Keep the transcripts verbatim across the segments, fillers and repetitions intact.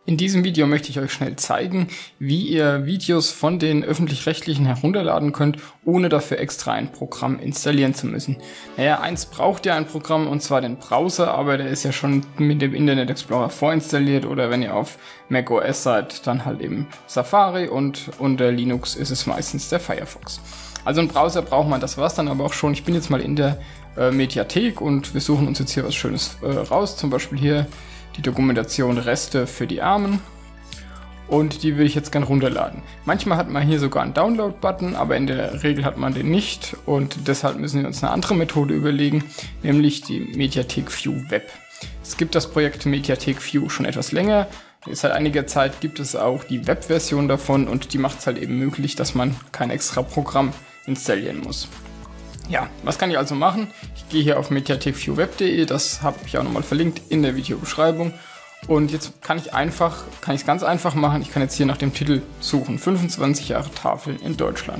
In diesem Video möchte ich euch schnell zeigen, wie ihr Videos von den öffentlich-rechtlichen herunterladen könnt, ohne dafür extra ein Programm installieren zu müssen. Naja, eins braucht ja ein Programm, und zwar den Browser, aber der ist ja schon mit dem Internet Explorer vorinstalliert, oder wenn ihr auf macOS seid, dann halt eben Safari, und unter Linux ist es meistens der Firefox. Also ein Browser braucht man, das war's dann aber auch schon. Ich bin jetzt mal in der äh, Mediathek und wir suchen uns jetzt hier was Schönes äh, raus, zum Beispiel hier die Dokumentation Reste für die Armen, und die will ich jetzt gerne runterladen. Manchmal hat man hier sogar einen Download-Button, aber in der Regel hat man den nicht, und deshalb müssen wir uns eine andere Methode überlegen, nämlich die Mediathek View Web. Es gibt das Projekt Mediathek View schon etwas länger. Seit einiger Zeit gibt es auch die Web-Version davon, und die macht es halt eben möglich, dass man kein extra Programm installieren muss. Ja, was kann ich also machen? Ich gehe hier auf mediathek view web punkt de, das habe ich auch nochmal verlinkt in der Videobeschreibung. Und jetzt kann ich einfach, kann ich es ganz einfach machen. Ich kann jetzt hier nach dem Titel suchen: fünfundzwanzig Jahre Tafeln in Deutschland.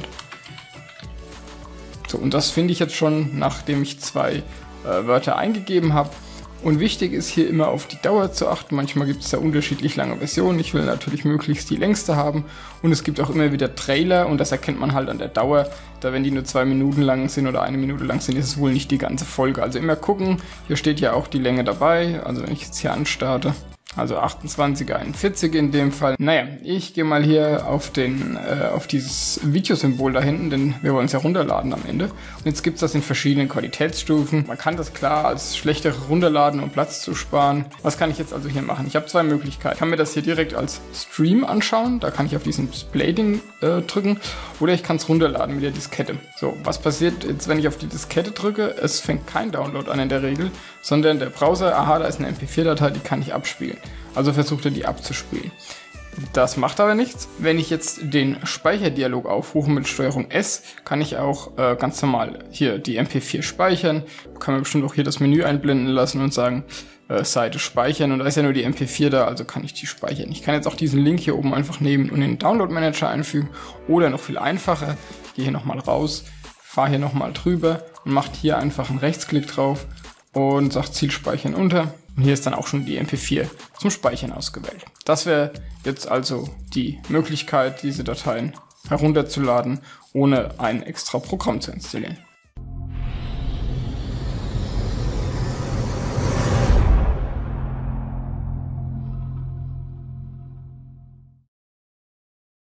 So, und das finde ich jetzt schon, nachdem ich zwei äh, Wörter eingegeben habe. Und wichtig ist hier immer auf die Dauer zu achten. Manchmal gibt es da unterschiedlich lange Versionen. Ich will natürlich möglichst die längste haben. Und es gibt auch immer wieder Trailer, und das erkennt man halt an der Dauer. Da, wenn die nur zwei Minuten lang sind oder eine Minute lang sind, ist es wohl nicht die ganze Folge. Also immer gucken. Hier steht ja auch die Länge dabei. Also wenn ich jetzt hier anstarte, also achtundzwanzig, einundvierzig in dem Fall. Naja, ich gehe mal hier auf, den, äh, auf dieses Videosymbol da hinten, denn wir wollen es ja runterladen am Ende. Und jetzt gibt es das in verschiedenen Qualitätsstufen. Man kann das klar als schlechtere runterladen, um Platz zu sparen. Was kann ich jetzt also hier machen? Ich habe zwei Möglichkeiten. Ich kann mir das hier direkt als Stream anschauen. Da kann ich auf diesen Display-Ding äh, drücken. Oder ich kann es runterladen mit der Diskette. So, was passiert jetzt, wenn ich auf die Diskette drücke? Es fängt kein Download an in der Regel, sondern der Browser, aha, da ist eine M P vier Datei, die kann ich abspielen. Also versucht er, die abzuspielen. Das macht aber nichts. Wenn ich jetzt den Speicherdialog aufrufe mit Steuerung S, kann ich auch äh, ganz normal hier die M P vier speichern. Kann man bestimmt auch hier das Menü einblenden lassen und sagen, äh, Seite speichern. Und da ist ja nur die M P vier da, also kann ich die speichern. Ich kann jetzt auch diesen Link hier oben einfach nehmen und in den Download Manager einfügen. Oder noch viel einfacher, gehe hier nochmal raus, fahre hier nochmal drüber und mache hier einfach einen Rechtsklick drauf und sagt Ziel speichern unter. Und hier ist dann auch schon die M P vier zum Speichern ausgewählt. Das wäre jetzt also die Möglichkeit, diese Dateien herunterzuladen, ohne ein extra Programm zu installieren.